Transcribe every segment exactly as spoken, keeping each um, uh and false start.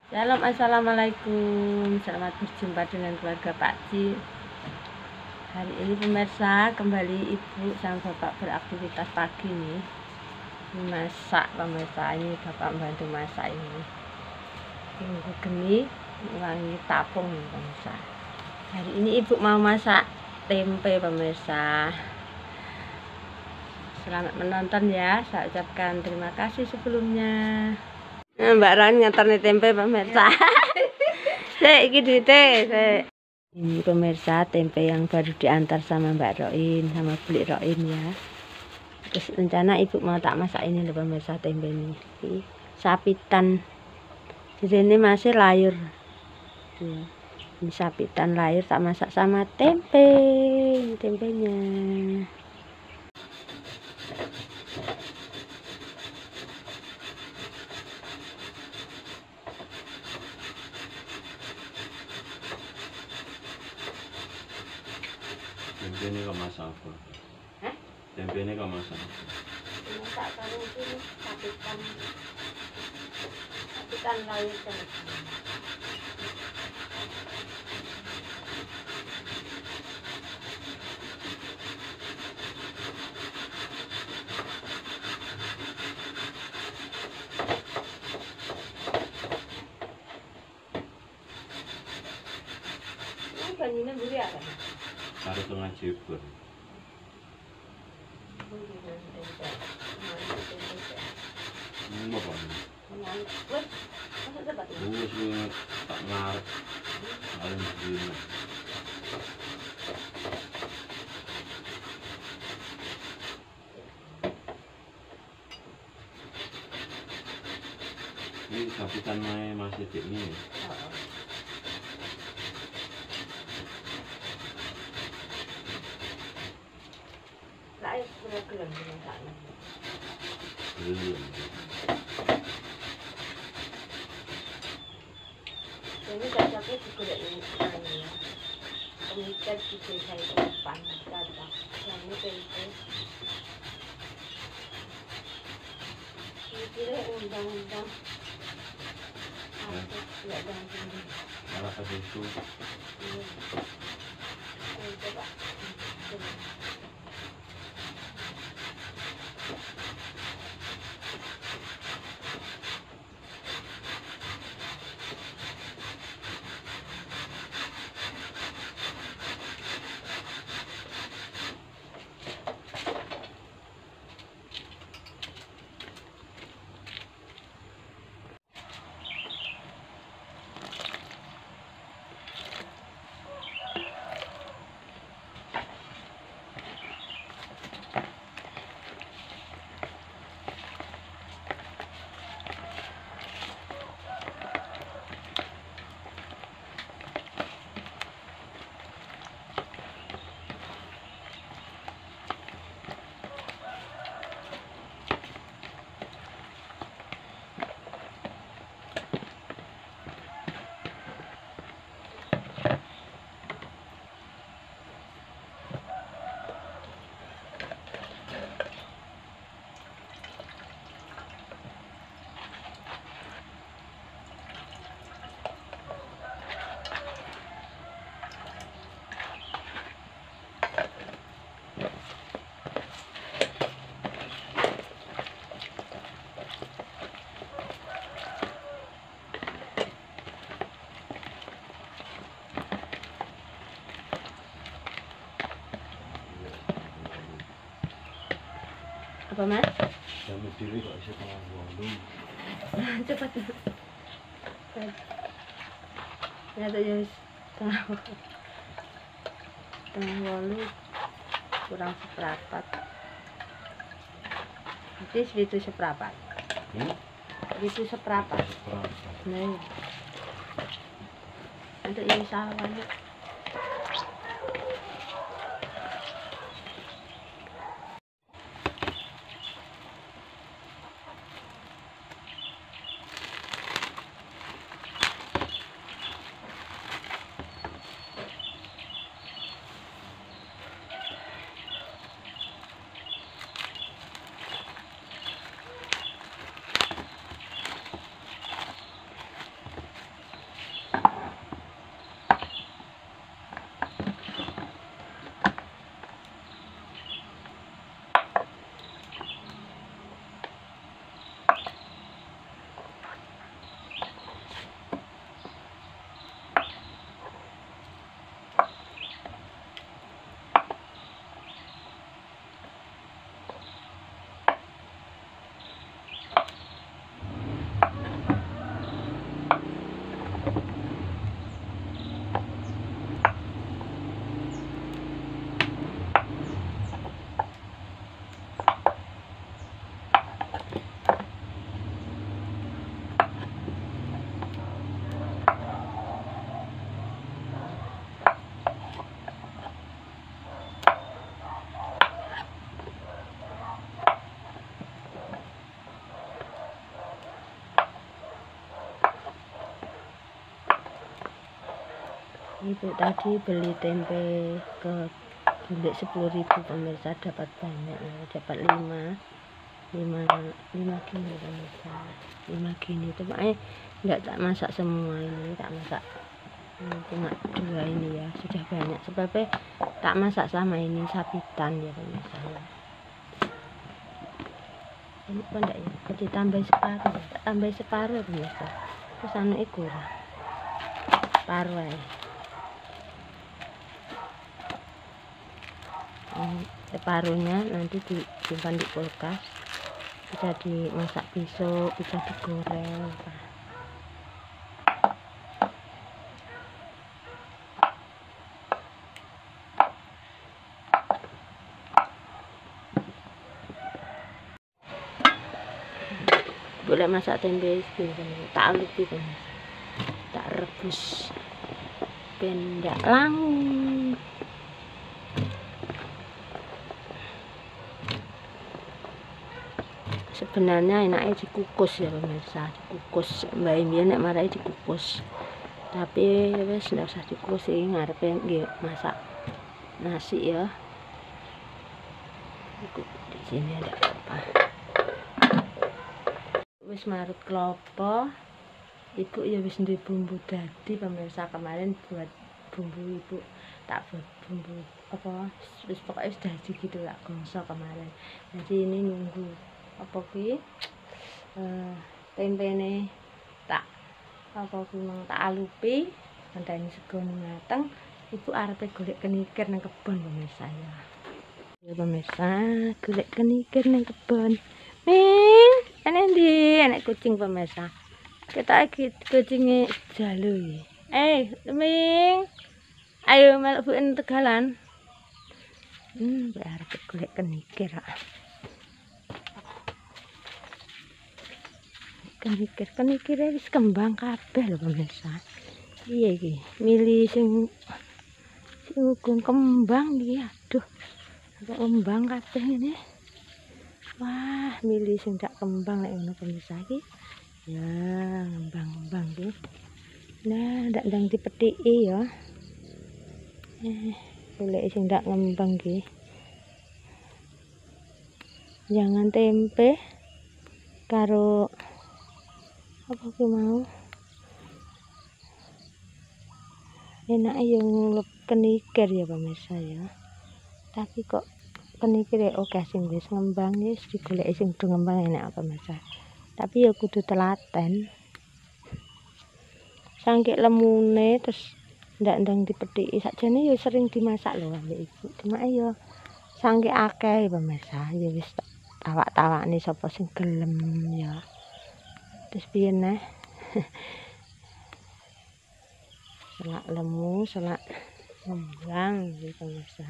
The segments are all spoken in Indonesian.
Shalom, assalamualaikum. Selamat berjumpa dengan keluarga Pak Ci. Hari ini pemirsa, kembali ibu sama bapak beraktivitas pagi nih. Masak pemirsa, ini bapak membantu masak ini. Tunggu geni, wangi tapung pemirsa. Hari ini ibu mau masak tempe pemirsa. Selamat menonton ya. Saya ucapkan terima kasih sebelumnya. Mbak Ran ngantar tempe pemirsa. Sik iki duite, sik. Ini pemirsa tempe yang baru diantar sama Mbak Roin, sama beli Roin ya. Terus rencana ibu mau tak masak ini loh pemirsa, tempe ini. Ini sapitan. Di sini masih layur. Ya. Ini sapitan layur tak masak sama tempe. Ini tempenya. Tempe ini kok masak apa? Hah? Tempe ini kok masak apa? Masak karo ini sapitan. Sapitan layur kan. Ini banyunya buri apa? Karo tengah jebur. Ini apa ini? Wes wis tak ngarep. Paling begini. Ini sapitan mae masih di ini. Lah es gelem masaknya. Belum. Ini cocoknya digoreng ini ya. Pemikat juga saya depan cocok. Yang ini tempe. Ini kira undang-undang. Aku tidak ganggu. Malah ke situ. Ini. Ini coba. Apa mas? Jam diri kok isi tengah walu. Cepat. Ya tuh ya tahu. Tengah walu kurang seperempat. Jadi segitu seperempat. Hmm? Segitu seperempat. Seperempat. Nah. Untuk yang sawannya. Ibu tadi beli tempe ke gulai sepuluh ribu pemirsa, dapat banyak ya, dapat lima lima lima gini pemirsa, lima gini itu makanya enggak tak masak semua ini, tak masak ini cuma dua ini ya, sudah banyak sebabnya tak masak sama ini sapitan ya pemirsa ya. Ini kok enggak ya, jadi tambah separuh ya, tak tambah separuh pemirsa, terus anu kurang separuh ya. Ini separuhnya nanti disimpan di kulkas, bisa dimasak besok, bisa digoreng. Boleh masak tempe tak lupi kan, tak rebus pendak langung. Sebenarnya enaknya dikukus ya pemirsa, dikukus mbak Imi nek marai dikukus, tapi wis ndak usah dikukus sih, ngarepe nggih masak nasi ya. Di sini ada apa? Wis marut klopo, ibu ya wis ndek bumbu dadi pemirsa, kemarin buat bumbu ibu tak buat bumbu apa wis pokoknya sudah dadi gitu lah gongso kemarin. Jadi ini nunggu apa ki uh, tempene tak apa ki mang tak alupi ngenteni sego mateng, ibu arepe golek kenikir nang kebon pemirsa ya. Ya pemirsa, golek kenikir nang kebon. Min, ana ndi anak kucing pemirsa. Kita iki kucinge jalu. Eh, Ming. Ayo mlebu tegalan. Hmm, arep golek kenikir. Kenikir, kenikir wis kembang kabeh lho pemirsa. Piye iki? Milih sing sing ugung kembang iki, aduh. Kembang kabeh ngene. Wah, milih sing dak kembang lek ngono pemirsa iki. Ya, kembang-kembang iki. Nah, ndak ndang dipethiki ya. Eh, golek sing ndak ngembang iki. Jangan tempe karo apa ki mau. Enak ya ngulek kenikir ya pemirsa ya. Tapi kok kenikir oke sing wis ngembang wis digoleki sing do ngembang enak pemirsa. Tapi ya kudu telaten. Sangke lemune terus ndak ndang dipethiki, sakjane ya sering dimasak lho ambek ibu. Cuma ya sangke akeh pemirsa, ya wis tawak-tawakne sapa sing gelem ya. Terus piye neh? Selak lemu, selak ngembang iki pemirsa.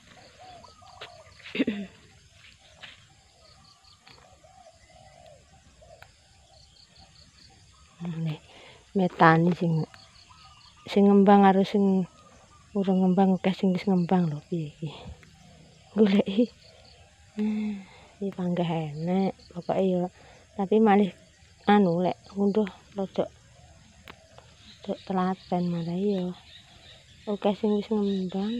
Nih, metani sing sing ngembang karo sing urung ngembang akeh sing wis ngembang lho piye iki. Goleki. Hmm, iki panggah enek, pokoke ya tapi malih anu lek ngunduh rodok rodok telaten malah ya. Oke sing wis ngembang.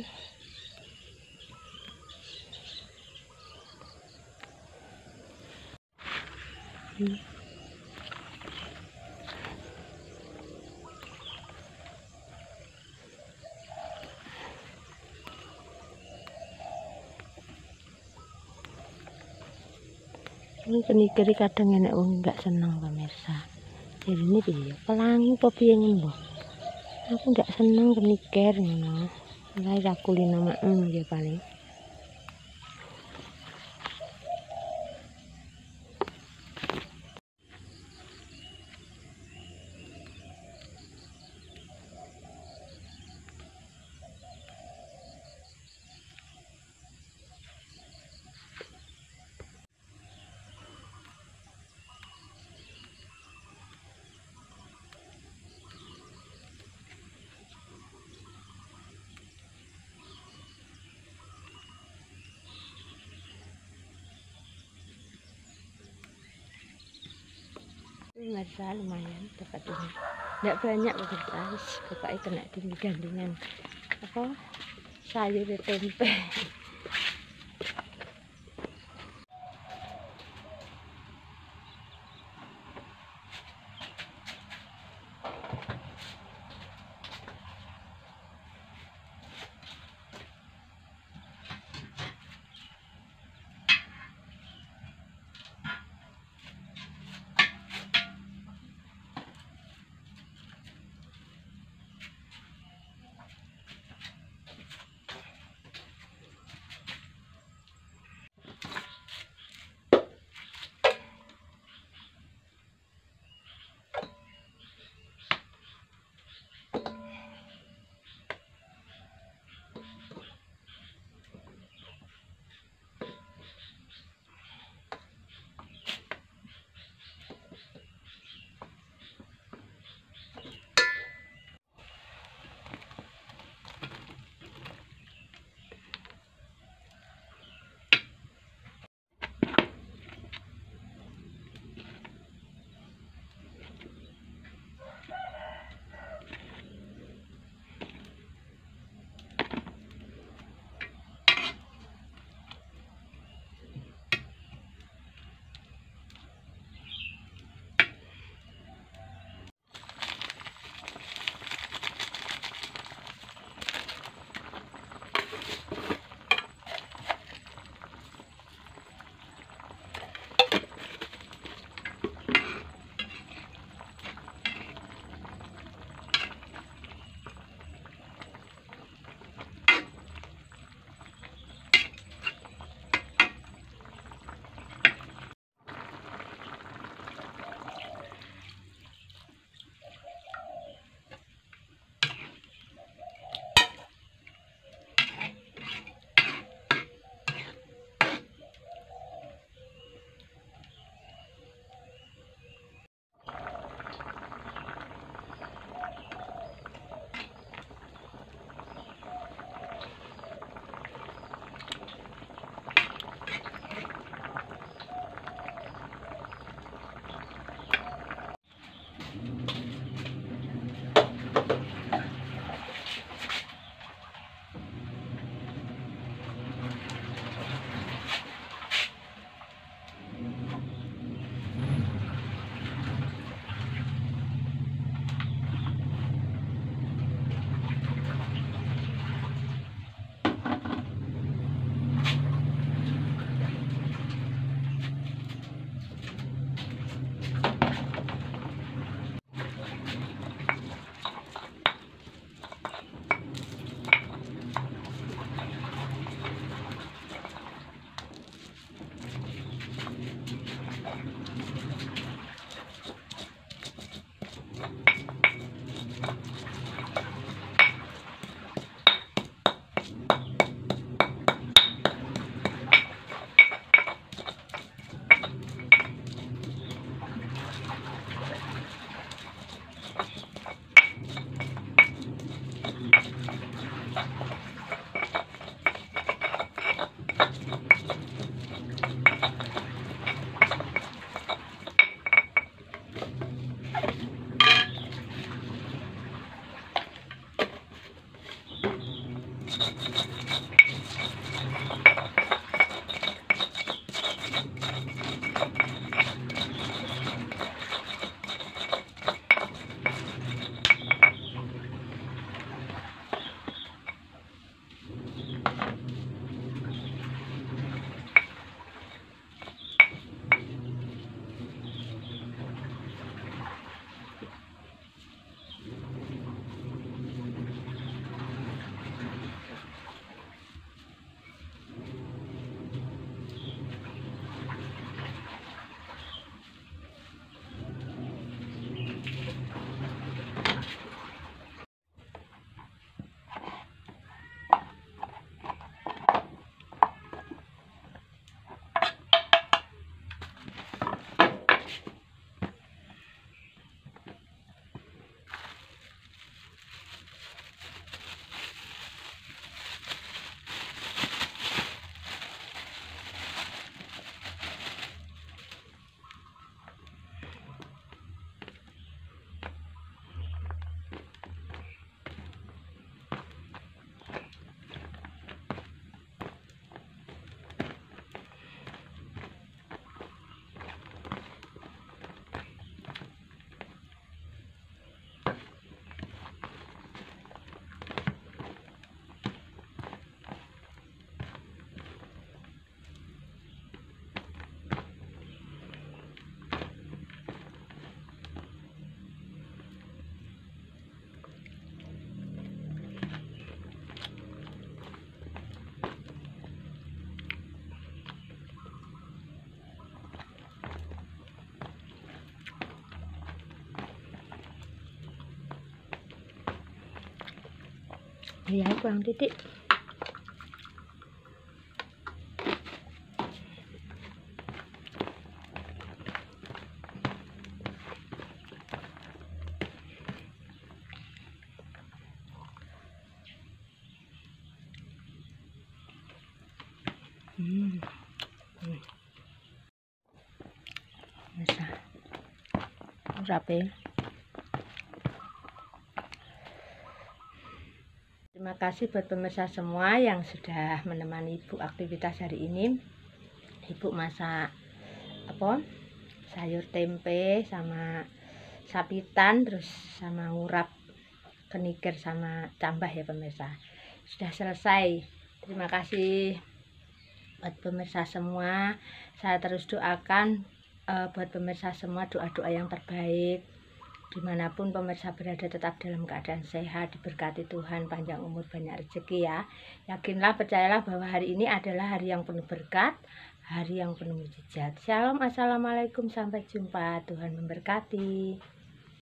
Hmm. Ini kenikir kadang enek wong enggak seneng pemirsa. Jadi ini piye? Pelangi apa piye ngono? Aku enggak seneng kenikir ngono. Mulai aku lina maem ya paling. Pemirsa lumayan dapat ini. Nggak banyak pemirsa, bapaknya kena tinggi gandungan apa sayur tempe. Iya, kurang titik. Hmm. Hmm. Bisa. Rapi. Terima kasih buat pemirsa semua yang sudah menemani Ibu aktivitas hari ini. Ibu masak apa? Sayur tempe sama sapitan, terus sama ngurap kenikir sama cambah ya pemirsa. Sudah selesai. Terima kasih buat pemirsa semua. Saya terus doakan uh, buat pemirsa semua doa-doa yang terbaik. Dimanapun pemirsa berada tetap dalam keadaan sehat, diberkati Tuhan, panjang umur, banyak rezeki ya. Yakinlah, percayalah bahwa hari ini adalah hari yang penuh berkat, hari yang penuh mujizat. Shalom, assalamualaikum, sampai jumpa, Tuhan memberkati.